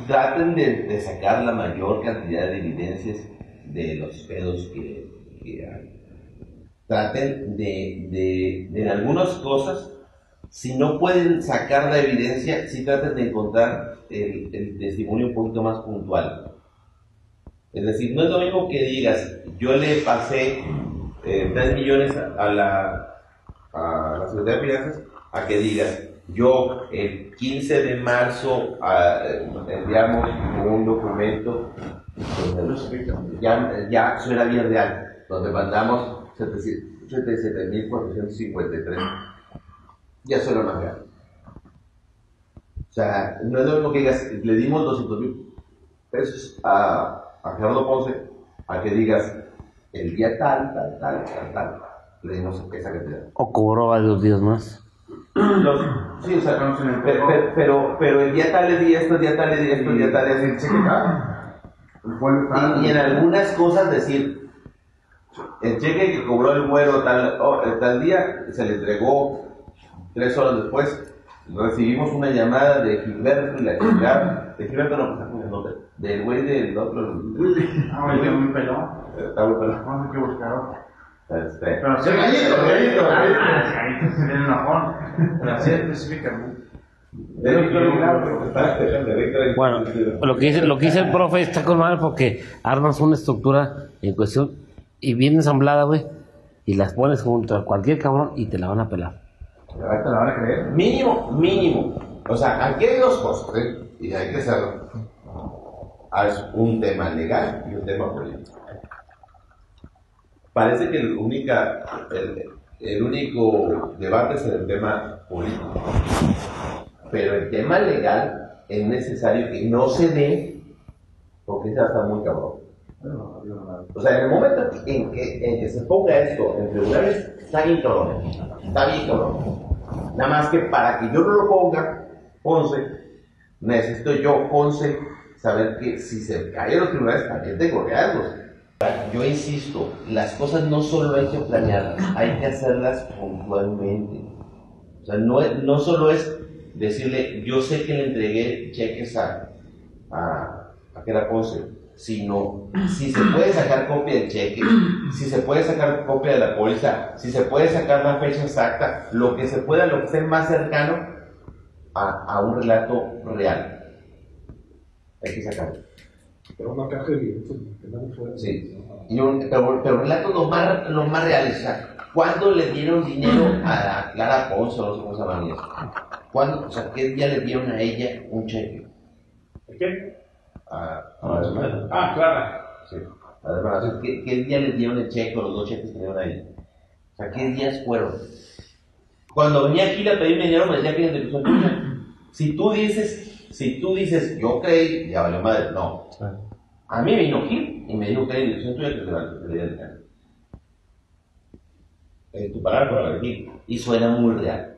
traten de sacar la mayor cantidad de evidencias de los pedos que hay. Traten en algunas cosas, si no pueden sacar la evidencia, sí traten de encontrar el testimonio un poquito más puntual. Es decir, no es lo mismo que digas, yo le pasé 3 millones a la Secretaría de Finanzas, a que digas, yo el 15 de marzo enviamos un documento, ya suena bien real, donde mandamos 77.453, ya suena más real. O sea, no es lo mismo que digas, le dimos 200,000 pesos a Gerardo Ponce, a que digas, el día tal, le dimos esa cantidad. O cobró varios días más. Sí, o sea, pero el día tal le di esto, el día tal le di esto, el día tal le di esto. Y en algunas cosas decir, el cheque que cobró el vuelo tal día se le entregó 3 horas después. Recibimos una llamada de Gilberto y la chingada. De Gilberto no, del güey del otro. Muy pelón. Está muy pelón. Vamos a que buscar otro. Pero sí, gallito se viene enojón. Pero así específicamente. Bueno, lo que dice el profe está con mal porque armas una estructura en cuestión y bien ensamblada, güey, y las pones junto a cualquier cabrón y te la van a pelar. ¿Te la van a creer? Mínimo. O sea, aquí hay dos cosas, y hay que hacerlo. Es un tema legal y un tema político. Parece que el único debate es el tema político. Pero el tema legal es necesario que no se dé, porque ya está muy cabrón. O sea, en el momento en que se ponga esto en tribunales, está bien cabrón. Nada más que para que yo no lo ponga, Ponce, necesito yo, Ponce, saber que si se caen los tribunales, también tengo que darlos. Yo insisto, las cosas no solo hay que planearlas, hay que hacerlas puntualmente. O sea, no solo es decirle, yo sé que le entregué cheques a que era Ponce, sino si se puede sacar copia del cheque, si se puede sacar copia de la póliza, si se puede sacar la fecha exacta, lo que se pueda, lo que esté más cercano a un relato real. Hay que sacarlo. Pero una caja de evidencia. Sí, pero relatos lo más reales. O sea, ¿cuándo le dieron dinero a Clara Ponce, no sé cómo se llama eso? ¿Cuándo? O sea, ¿qué día le dieron a ella un cheque? ¿Qué? Clara. Sí. ¿Qué día le dieron el cheque o los 2 cheques que le dieron a ella? O sea, ¿qué días fueron? Cuando venía aquí a pedirme dinero me decía que era de tu tuya. Si tú dices, yo creí, ya valió madre, no. A mí vino Gil y me dijo que era dirección tuya que le diera el dinero. Tu palabra para la Gil. Y suena muy real.